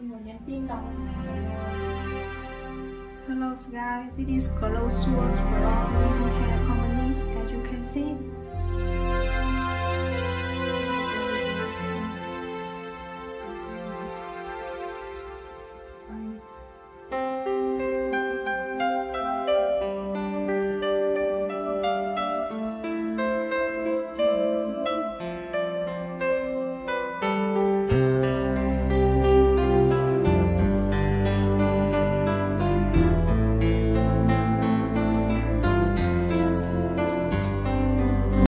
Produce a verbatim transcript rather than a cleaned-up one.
Người nhắn tin đọc. Hello guys, this is Close Source from Hair Company, as you can see.